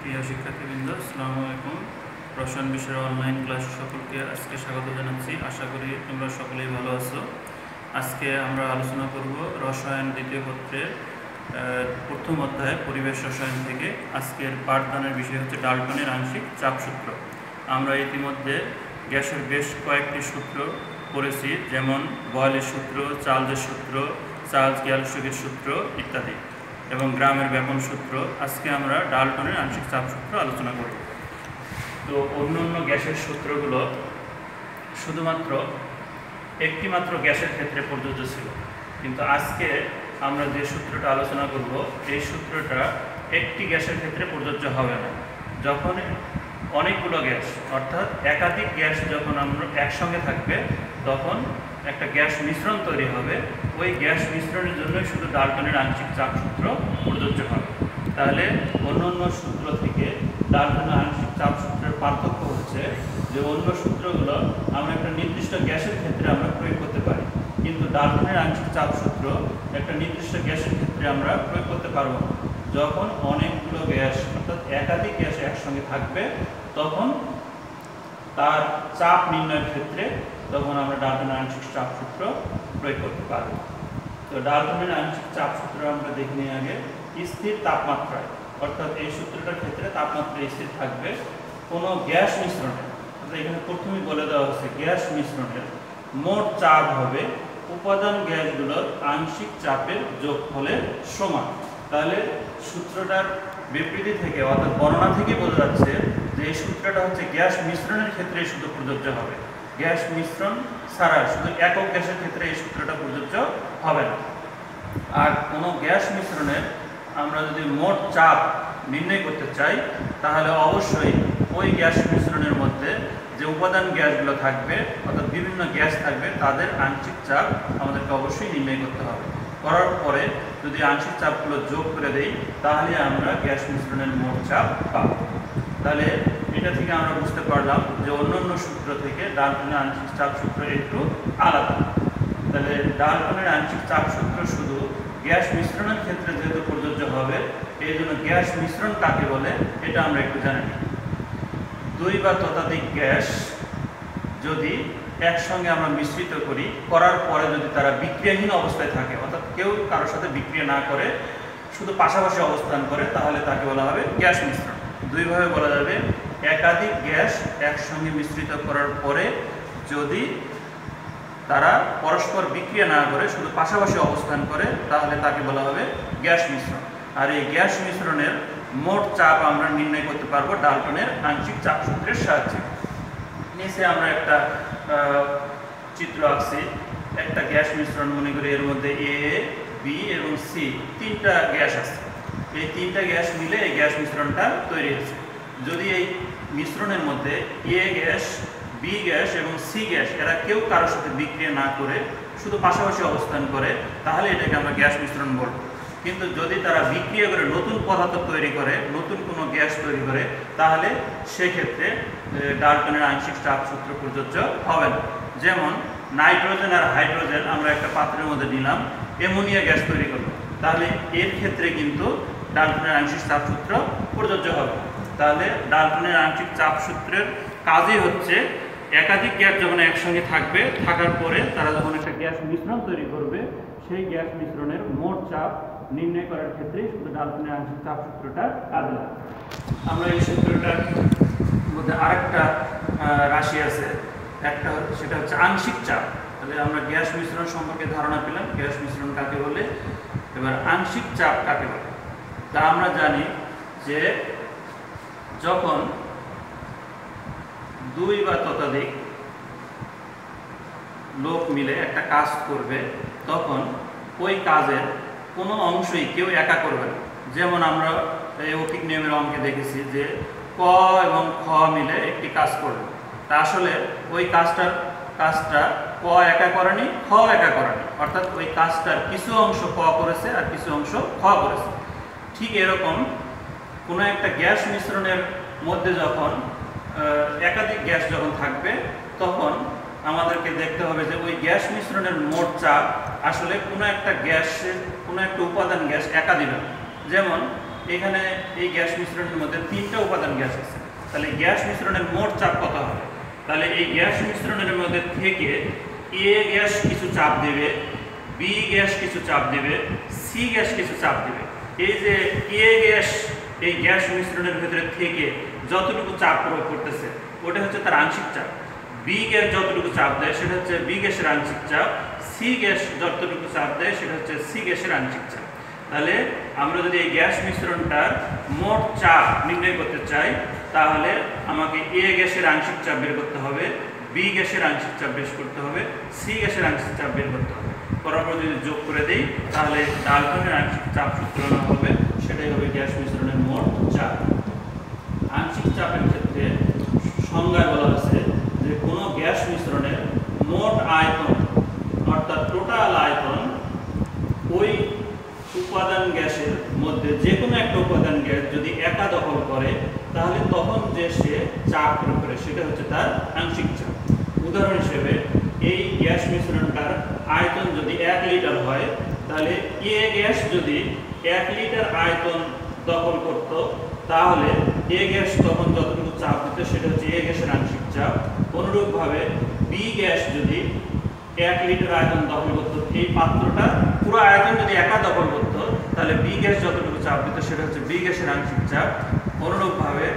প্রিয় শিক্ষার্থীবৃন্দ, আসসালামু আলাইকুম। রসায়ন বিষয়ের অনলাইন ক্লাস সকলকে আজকে স্বাগত জানাচ্ছি। আশা করি তোমরা সকলেই ভালো আছো। আজকে আমরা আলোচনা করব রসায়ন দ্বিতীয় পত্রের প্রথম অধ্যায় পরিবেশ রসায়ন থেকে। আজকের পাঠদানের বিষয় হচ্ছে ডাল্টনের আংশিক চাপ সূত্র। আমরা ইতিমধ্যে গ্যাসের বেশ কয়েকটি সূত্র পড়েছি, যেমন বয়েলের সূত্র, চার্লসের সূত্র, চার্লস-গ্যালসকের সূত্র ইত্যাদি, এবং গ্রামের ব্যাপন সূত্র। আজকে আমরা ডাল্টনের আংশিক চাপ সূত্র আলোচনা করব। তো অন্যান্য গ্যাসের সূত্রগুলো শুধুমাত্র একটিমাত্র গ্যাসের ক্ষেত্রে প্রযোজ্য ছিল, কিন্তু আজকে আমরা যে সূত্রটা আলোচনা করব এই সূত্রটা একটি গ্যাসের ক্ষেত্রে প্রযোজ্য হবে না। যখন অনেকগুলো গ্যাস অর্থাৎ একাধিক গ্যাস যখন আমরা একসঙ্গে থাকবে তখন একটা গ্যাস মিশ্রণ তৈরি হবে। ওই গ্যাস মিশ্রণের জন্য শুধু ডাল্টনের আংশিক চাপ সূত্র প্রযোজ্য হবে। তাহলে অন্য সূত্র থেকে ডাল্টনের আংশিক চাপ সূত্রের পার্থক্য হচ্ছে যে অন্য সূত্রগুলো আমরা একটা নির্দিষ্ট গ্যাসের ক্ষেত্রে আমরা প্রয়োগ করতে পারি, কিন্তু ডাল্টনের আংশিক চাপ সূত্র একটা নির্দিষ্ট গ্যাসের ক্ষেত্রে আমরা প্রয়োগ করতে পারবো না। যখন অনেকগুলো গ্যাস অর্থাৎ একাধিক গ্যাস একসঙ্গে থাকবে তখন তার চাপ নির্ণয়ের ক্ষেত্রে তখন আমরা ডাল্টনের আংশিক চাপ সূত্র প্রয়োগ করতে পারব। তো ডাল্টনের আংশিক চাপ সূত্র আমরা দেখে নিই আগে। স্থির তাপমাত্রায়, অর্থাৎ এই সূত্রটার ক্ষেত্রে তাপমাত্রা স্থির থাকবে কোনো গ্যাস মিশ্রণে, অর্থাৎ এখানে প্রথমেই বলে দেওয়া হচ্ছে গ্যাস মিশ্রণের মোট চাপ হবে উপাদান গ্যাসগুলোর আংশিক চাপের যোগফলের সমান। তাহলে সূত্রটার বিবৃতি থেকে অর্থাৎ বর্ণনা থেকে বোঝা যাচ্ছে যে এই সূত্রটা হচ্ছে গ্যাস মিশ্রণের ক্ষেত্রে শুধু প্রযোজ্য হবে। গ্যাস মিশ্রণ ছাড়া শুধু একক গ্যাসের ক্ষেত্রে এই সূত্রটা প্রযোজ্য হবে না। আর কোনো গ্যাস মিশ্রণের আমরা যদি মোট চাপ নির্ণয় করতে চাই তাহলে অবশ্যই ওই গ্যাস মিশ্রণের মধ্যে যে উপাদান গ্যাসগুলো থাকবে অর্থাৎ বিভিন্ন গ্যাস থাকবে তাদের আংশিক চাপ আমাদেরকে অবশ্যই নির্ণয় করতে হবে। করার পরে যদি আংশিক চাপগুলো যোগ করে দেই তাহলে আমরা গ্যাস মিশ্রণের মোট চাপ পাব। তাহলে এটা থেকে আমরা বুঝতে পারলাম যে অন্য সূত্র থেকে ডাল্টনের আংশিক চাপ সূত্র একটু আলাদা। তাহলে ডাল্টনের আংশিক চাপ সূত্র শুধু গ্যাস মিশ্রণের ক্ষেত্রে যেহেতু প্রযোজ্য হবে, এই জন্য গ্যাস মিশ্রণ কাকে বলে এটা আমরা একটু জানি। দুই বা ততোধিক গ্যাস যদি একসঙ্গে আমরা মিশ্রিত করার পরে যদি তারা বিক্রিয়াহীন অবস্থায় থাকে, অর্থাৎ কেউ কারোর সাথে বিক্রিয়া না করে শুধু পাশাপাশি অবস্থান করে, তাহলে তাকে বলা হবে গ্যাস মিশ্রণ। দুইভাবে বলা যাবে, একাধিক গ্যাস একসঙ্গে মিশ্রিত করার পরে যদি তারা পরস্পর বিক্রিয়া না করে শুধু পাশাপাশি অবস্থান করে তাহলে তাকে বলা হবে গ্যাস মিশ্রণ। আর এই গ্যাস মিশ্রণের মোট চাপ আমরা নির্ণয় করতে পারবো ডাল্টনের আংশিক চাপ সূত্রের সাহায্যে। নিচে আমরা একটা চিত্র আঁকছি। একটা গ্যাস মিশ্রণ মনে করি, এর মধ্যে এ, বি এবং সি তিনটা গ্যাস আছে। এই তিনটা গ্যাস মিলে এই গ্যাস মিশ্রণটা তৈরি হয়েছে। যদি এই মিশ্রণের মধ্যে এ গ্যাস, বি গ্যাস এবং সি গ্যাস এরা কেউ কারোর সাথে বিক্রিয়া না করে শুধু পাশাপাশি অবস্থান করে তাহলে এটাকে আমরা গ্যাস মিশ্রণ বলব। কিন্তু যদি তারা বিক্রিয়া করে নতুন পদার্থ তৈরি করে, নতুন কোনো গ্যাস তৈরি করে, তাহলে সেক্ষেত্রে ডাল্টনের আংশিক চাপ সূত্র প্রযোজ্য হবে না। যেমন নাইট্রোজেন আর হাইড্রোজেন আমরা একটা পাত্রের মধ্যে নিলাম, অ্যামোনিয়া গ্যাস তৈরি করলো, তাহলে এর ক্ষেত্রে কিন্তু ডাল্টনের আংশিক চাপ সূত্র প্রযোজ্য হবে। তাহলে ডাল্টনের আংশিক চাপ সূত্রের কাজই হচ্ছে একাধিক গ্যাস যখন একসঙ্গে থাকবে, থাকার পরে তারা যখন একটা গ্যাস মিশ্রণ তৈরি করবে, সেই গ্যাস মিশ্রণের মোট চাপ নির্ণয় করার ক্ষেত্রে শুধু ডাল্টনের আংশিক চাপ সূত্রটা কাজে লাগে। আমরা এই সূত্রটার মধ্যে আরেকটা রাশি আছে, একটা সেটা হচ্ছে আংশিক চাপ। তাহলে আমরা গ্যাস মিশ্রণ সম্পর্কে ধারণা পেলাম, গ্যাস মিশ্রণ কাকে বলে। এবার আংশিক চাপ কাকে বলে তা আমরা জানি যে যখন দুই বা ততোধিক লোক মিলে একটা কাজ করবে তখন ওই কাজের কোনো অংশই কেউ একা করবে না। যেমন আমরা এই অৌকিক নিয়মের অঙ্কে দেখেছি যে ক এবং খ মিলে একটি কাজ করবে, তা আসলে ওই কাজটা ক একা করেনি, খ একা করেনি, অর্থাৎ ওই কাজটার কিছু অংশ ক করেছে আর কিছু অংশ খ করেছে। ঠিক এরকম কোনো একটা গ্যাস মিশ্রণের মধ্যে যখন একাধিক গ্যাস যখন থাকবে তখন আমাদেরকে দেখতে হবে যে ওই গ্যাস মিশ্রণের মোট চাপ আসলে কোনো একটা গ্যাসের কোনো একটা উপাদান গ্যাস একা দিবে না। যেমন এখানে এই গ্যাস মিশ্রণের মধ্যে 3টা উপাদান গ্যাস আছে, তাহলে গ্যাস মিশ্রণের মোট চাপ কত হবে? তাহলে এই গ্যাস মিশ্রণের মধ্যে থেকে এ গ্যাস কিছু চাপ দেবে, বি গ্যাস কিছু চাপ দেবে, সি গ্যাস কিছু চাপ দেবে। এই যে এ গ্যাস এই গ্যাস মিশ্রণের ভিতরে থেকে যতটুকু চাপ প্রয়োগ করতেছে ওটা হচ্ছে তার আংশিক চাপ। বি গ্যাস যতটুকু চাপ দেয় সেটা হচ্ছে বি গ্যাসের আংশিক চাপ, সি গ্যাস যতটুকু চাপ দেয় সেটা হচ্ছে সি গ্যাসের আংশিক চাপ। তাহলে আমরা যদি এই গ্যাস মিশ্রণটার মোট চাপ নির্ণয় করতে চাই তাহলে আমাকে এ গ্যাসের আংশিক চাপ বের করতে হবে, বি গ্যাসের আংশিক চাপ বের করতে হবে, সি গ্যাসের আংশিক চাপ বের করতে হবে। করার পর যদি যোগ করে দিই তাহলে ডালটনের আংশিক চাপ সূত্র হবে, সেটাই হবে গ্যাস মিশ্রণের মোট চাপ। আংশিক চাপের ক্ষেত্রে সংজ্ঞায় বলা আছে যে কোনো গ্যাস মিশ্রণের মোট আয়তন অর্থাৎ টোটাল আয়তন ওই উপাদান গ্যাসের মধ্যে যে কোনো একটা উপাদান গ্যাস যদি একা দখল করে তাহলে তখন যে সে চাপ প্রয়োগ করে সেটা হচ্ছে তার আংশিক চাপ। উদাহরণ হিসেবে এই গ্যাস মিশ্রণটার আয়তন যদি 1 লিটার হয় তাহলে এ গ্যাস যদি 1 লিটার আয়তন দখল করত তাহলে এ গ্যাস তখন যতটুকু চাপ দিত সেটা হচ্ছে এ গ্যাসের আংশিক চাপ। অনুরূপভাবে বি গ্যাস যদি 1 লিটার আয়তন দখল করতো, এই পাত্রটা পুরো আয়তন যদি একা দখল করতো তাহলে বি গ্যাস যতটুকু চাপ দিত সেটা হচ্ছে বি গ্যাসের আংশিক চাপ। অনুরূপভাবে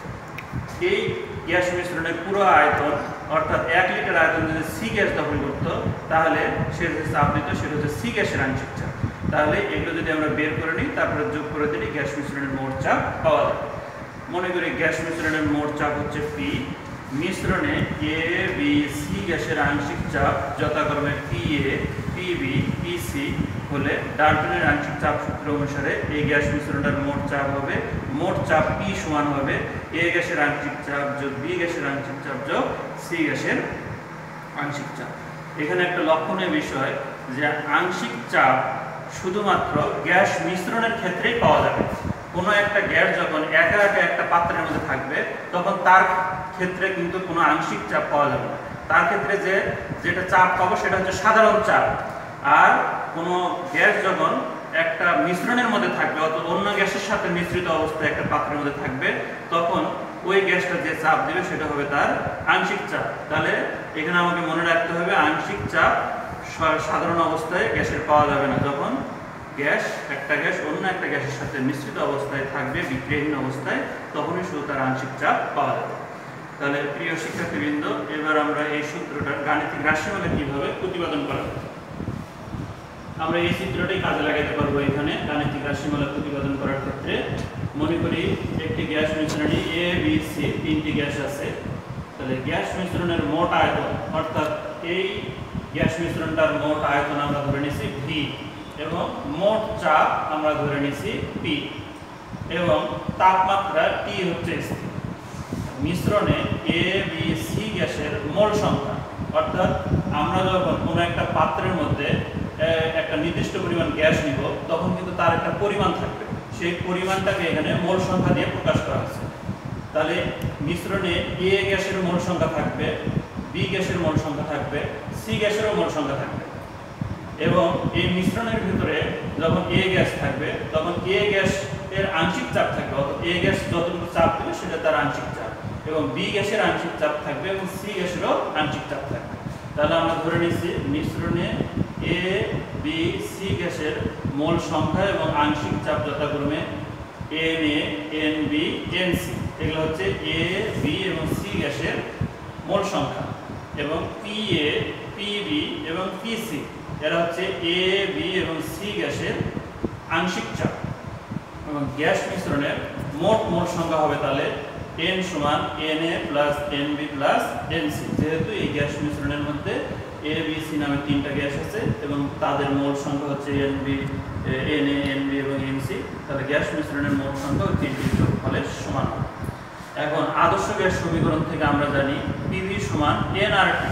এই গ্যাস মিশ্রণের পুরো আয়তন অর্থাৎ 1 লিটার আয়তন যদি সি গ্যাস দখল করতো তাহলে সে যে চাপ দিত সেটা হচ্ছে সি গ্যাসের আংশিক চাপ। তাহলে এগুলো যদি আমরা বের করে নিই তারপরে যোগ করে দিলে গ্যাস মিশ্রণের মোট চাপ পাওয়া যাবে। মনে করি গ্যাস মিশ্রণের মোট চাপ হচ্ছে পি। মিশ্রণে এ বি সি গ্যাসের আংশিক চাপ যথাক্রমে P A, P B, P C হলে ডাল্টনের আংশিক চাপ সূত্র অনুসারে এই গ্যাস মিশ্রণটার মোট চাপ হবে, মোট চাপ পি সমান হবে এ গ্যাসের আংশিক চাপ যোগ বি গ্যাসের আংশিক চাপ যোগ সি গ্যাসের আংশিক চাপ। এখানে একটা লক্ষণীয় বিষয় যে আংশিক চাপ শুধুমাত্র গ্যাস মিশ্রণের ক্ষেত্রেই পাওয়া যাবে। কোনো একটা গ্যাস যখন একা একা একটা পাত্রের মধ্যে থাকবে তখন তার ক্ষেত্রে কিন্তু কোনো আংশিক চাপ পাওয়া যাবে না। তার ক্ষেত্রে যেটা চাপ পাবো সেটা হচ্ছে সাধারণ চাপ। আর কোনো গ্যাস যখন একটা মিশ্রণের মধ্যে থাকবে অথবা অন্য গ্যাসের সাথে মিশ্রিত অবস্থায় একটা পাত্রের মধ্যে থাকবে তখন ওই গ্যাসটা যে চাপ দেবে সেটা হবে তার আংশিক চাপ। তাহলে এখানে আমাকে মনে রাখতে হবে আংশিক চাপ সাধারণ অবস্থায় গ্যাসের পাওয়া যাবে না, যখন একটা গ্যাস অন্য একটা গ্যাসের সাথে মিশ্রিত অবস্থায় থাকবে বিক্রিয়াহীন অবস্থায় তখনই শুধু তার আংশিক চাপ পাওয়া যাবে। তাহলে প্রিয় শিক্ষার্থীবৃন্দ, এবার আমরা এই সূত্রটার গাণিতিক রাশিমালা কিভাবে প্রতিপাদন করা যায় আমরা এই চিত্রটাই কাজে লাগাতে পারবো। এখানে গাণিতিক রাশিমালা প্রতিপাদন করার ক্ষেত্রে মনে করি একটি গ্যাস মিশ্রণে এ বি সি 3টি গ্যাস আছে। তাহলে গ্যাস মিশ্রণের মোট আয়তন অর্থাৎ এই গ্যাস মিশ্রণটার মোট আয়তন আমরা ধরে নিয়েছি ভি এবং মোট চাপ আমরা ধরে নিয়েছি পি এবং তাপমাত্রা টি হচ্ছে স্থির। মিশ্রণে এ বি সি গ্যাসের মোল সংখ্যা অর্থাৎ আমরা যখন কোনো একটা পাত্রের মধ্যে একটা নির্দিষ্ট পরিমাণ গ্যাস নিব তখন কিন্তু তার একটা পরিমাণ থাকবে, সেই পরিমাণটাকে এখানে মোল সংখ্যা দিয়ে প্রকাশ করা হয়েছে। তাহলে মিশ্রণে এ গ্যাসের মোল সংখ্যা থাকবে, বি গ্যাসের মোল সংখ্যা থাকবে, সি গ্যাসেরও মোল সংখ্যা থাকবে এবং এই মিশ্রণের ভিতরে যখন এ গ্যাস থাকবে তখন এ গ্যাস এর আংশিক চাপ থাকবে, অর্থাৎ এ গ্যাস যতটুকু চাপ দেবে সেটা তার আংশিক চাপ এবং বি গ্যাসের আংশিক চাপ থাকবে এবং সি গ্যাসেরও আংশিক চাপ থাকবে। তাহলে আমরা ধরে নিচ্ছি মিশ্রণে এ বি সি গ্যাসের মোল সংখ্যা এবং আংশিক চাপ যথাক্রমে N A, N B, N C, এগুলো হচ্ছে এ বি এবং সি গ্যাসের মোল সংখ্যা এবং পি এ, পি বি এবং পি সি এরা হচ্ছে এ বি এবং সি গ্যাসের আংশিক চাপ এবং গ্যাস মিশ্রণের মোট মোল সংখ্যা হবে তাহলে n সমান Na plus Nb plus Nc। যেহেতু এই গ্যাস মিশ্রণের মধ্যে এ বি সি নামে 3টা গ্যাস আছে এবং তাদের মোল সংখ্যা হচ্ছে Nb, Na, Nb এবং Nc, তাহলে গ্যাস মিশ্রণের মোল সংখ্যা 3টির যোগফলের সমান। এখন আদর্শ গ্যাস সমীকরণ থেকে আমরা জানি PV সমান nRT।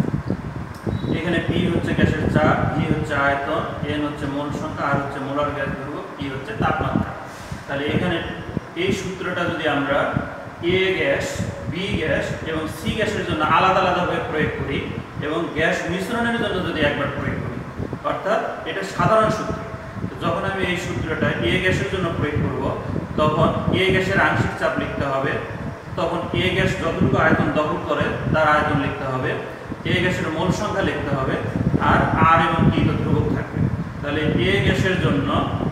এখানে P হচ্ছে গ্যাসের চাপ, V হচ্ছে আয়তন, N হচ্ছে মোল সংখ্যা, R হচ্ছে মোলার গ্যাস ধ্রুবক, T হচ্ছে তাপমাত্রা। তাহলে এখানে এই সূত্রটা যদি আমরা এ গ্যাস, বি গ্যাস এবং সি গ্যাসের জন্য আলাদা আলাদাভাবে প্রয়োগ করি এবং গ্যাস মিশ্রণের জন্য যদি একবার প্রয়োগ করি অর্থাৎ এটা সাধারণ সূত্র, যখন আমি এই সূত্রটা এ গ্যাসের জন্য প্রয়োগ করব তখন এ গ্যাসের আংশিক চাপ লিখতে হবে। তখন এ গ্যাস যতটুকু আয়তন দখল করে তার আয়তন লিখতে হবে, এ গ্যাসের মোল সংখ্যা লিখতে হবে, আর আর এবং টি তো ধ্রুবক থাকবে। তাহলে এ গ্যাসের জন্য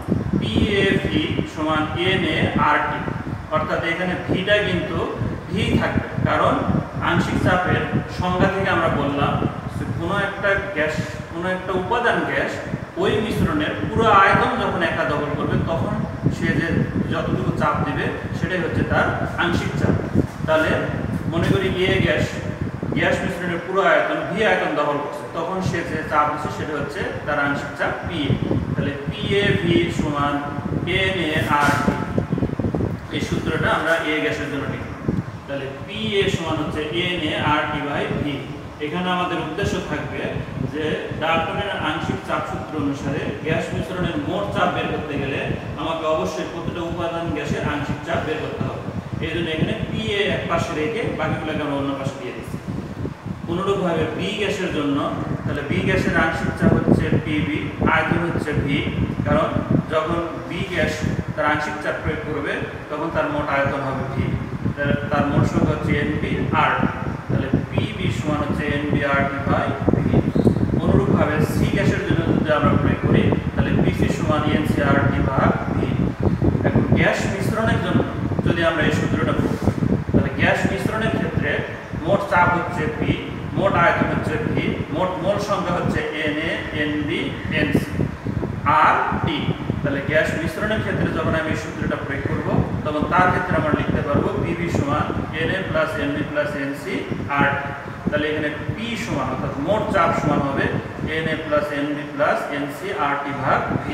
পিএভি সমান এনএ আর টি, অর্থাৎ এখানে ভিটা কিন্তু ভি থাকবে, কারণ আংশিক চাপের সংজ্ঞা থেকে আমরা বললাম কোনো একটা গ্যাস, কোনো একটা উপাদান গ্যাস ওই মিশ্রণের পুরো আয়তন যখন একা দখল করবে তখন সে যে যতটুকু চাপ দিবে সেটাই হচ্ছে তার আংশিক চাপ। তাহলে মনে করি এ গ্যাস মিশ্রণের পুরো আয়তন ভি আয়তন দখল করছে, তখন সে যে চাপ দিচ্ছে সেটা হচ্ছে তার আংশিক চাপ পিএ। তাহলে পিএ ভি সমান এনএ আর টি, এই সূত্রটা আমরা এ গ্যাসের জন্য লিখব। তাহলে পিএ সমান হচ্ছে NA R T by V. এখানে আমাদের উদ্দেশ্য থাকবে যে ডাল্টনের আংশিক চাপ সূত্র অনুসারে গ্যাস মিশ্রণের মোট চাপ বের করতে গেলে আমাকে অবশ্যই প্রতিটা উপাদান গ্যাসের আংশিক চাপ বের করতে হবে। এই জন্য এখানে পিএ এক পাশে রেখে বাকিগুলোকে আমরা অন্য পাশে দিয়ে দিচ্ছি। অনুরূপভাবে বি গ্যাসের জন্য, তাহলে বি গ্যাসের আংশিক চাপ হচ্ছে পিবি, আয়তন হচ্ছে ভি, কারণ যখন বি গ্যাস তার আংশিক চাপ প্রয়োগ করবে তখন তার মোট আয়তন হবে ভি, তার মোট সংখ্যা হচ্ছে এনবি আর। তাহলে পিবি সমান হচ্ছে NB R T by V. অনুরূপভাবে সি গ্যাসের জন্য যদি আমরা প্রয়োগ করি তাহলে পিসি সমান এনসি আর টি ভাগ ভি। এখন গ্যাস মিশ্রণের জন্য যদি আমরা এই সূত্রটা প্রয়োগ করি তাহলে গ্যাস মিশ্রণের ক্ষেত্রে মোট চাপ হচ্ছে পি, মোট আয়তন হচ্ছে ভি, মোট মোল সংখ্যা হচ্ছে NA NB NC R T. তাহলে গ্যাস মিশ্রণের ক্ষেত্রে যখন আমি এই সূত্রটা প্রয়োগ করব তখন তার ক্ষেত্রে আমরা লিখতে পারবো পিবি সমান NA plus NB plus NC R T. তাহলে এখানে পি সমান অর্থাৎ মোট চাপ সমান হবে NA plus NB plus NC R T ভাগ ভি।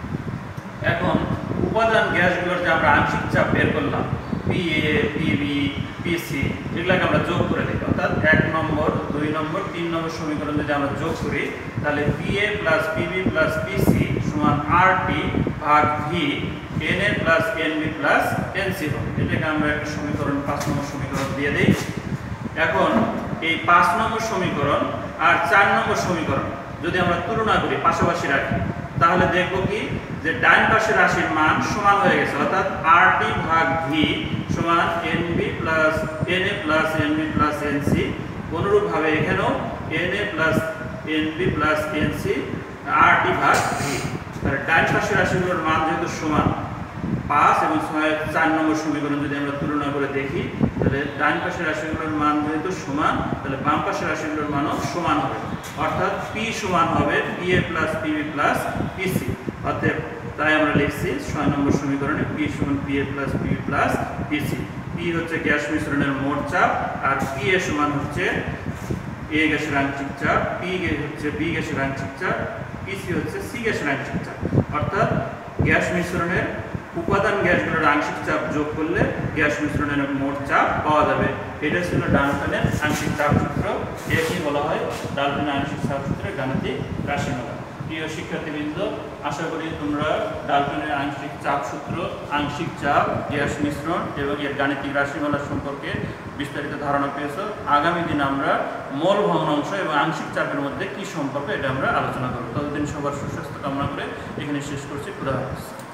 এখন উপাদান গ্যাসগুলোর যে আমরা আংশিক চাপ বের করলাম পিএ পিবি পিসি, এগুলোকে আমরা যোগ করে দিই, অর্থাৎ 1 নম্বর 2 নম্বর 3 নম্বর সমীকরণ যদি আমরা যোগ করি তাহলে PA plus PB plus PC সমান আর টি ভাগ V NA plus NB plus NC হবে। এটাকে আমরা একটা সমীকরণ 5 নম্বর সমীকরণ দিয়ে দিই। এখন এই 5 নম্বর সমীকরণ আর 4 নম্বর সমীকরণ যদি আমরা তুলনা করি, পাশাপাশি রাখি, তাহলে দেখব কি যে ডান পাশের রাশির মান সমান হয়ে গেছে, অর্থাৎ আর টি ভাগ ভি সমান NB plus NA plus NB plus NC. অনুরূপভাবে এখানেও NA plus NB plus NC R T ভাগ ভি। তাহলে ডান পাশের রাশিগুলোর মান যেহেতু সমান, 5 এবং 6 4 নম্বর সমীকরণ যদি আমরা তুলনা করে দেখি তাহলে ডান পাশের রাশিগুলোর মান যেহেতু সমান তাহলে বাম পাশের রাশিগুলোর মানও সমান হবে, অর্থাৎ পি সমান হবে PA plus PB plus PC. অতএব তাই আমরা লিখছি 6 নম্বর সমীকরণে পি সমান PA plus PB plus PC. P হচ্ছে গ্যাস মিশ্রণের মোট চাপ আর পিএ সমান হচ্ছে এ গ্যাসের আংশিক চাপ, পি হচ্ছে বি গ্যাসের আংশিক চাপ, পিসি হচ্ছে সি গ্যাসের আংশিক চাপ। অর্থাৎ গ্যাস মিশ্রণের উপাদান গ্যাসগুলোর আংশিক চাপ যোগ করলে গ্যাস মিশ্রণের মোট চাপ পাওয়া যাবে। এটা ছিল ডাল্টনের আংশিক চাপ সূত্র। একে বলা হয় ডাল্টনের আংশিক চাপ সূত্রের গাণিতিক রাশিমালা। প্রিয় শিক্ষার্থীবৃন্দ, আশা করি তোমরা ডাল্টনের আংশিক চাপ সূত্র, আংশিক চাপ, গ্যাস মিশ্রণ এবং এর গাণিতিক রাশিমালা সম্পর্কে বিস্তারিত ধারণা পেয়েছো। আগামী দিন আমরা মোল ভগ্নাংশ এবং আংশিক চাপের মধ্যে কি সম্পর্ক এটা আমরা আলোচনা করব। ততদিন সবার সুস্বাস্থ্য কামনা করে এখানে শেষ করছি। খুদা হাফেজ।